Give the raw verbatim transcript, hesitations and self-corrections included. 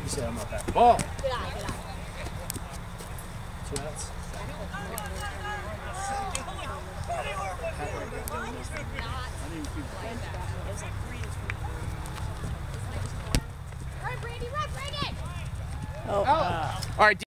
You said I'm not back. Ball. Good eye, good eye. Two outs. Run, Brady, run, Brady! Oh. Oh. All right.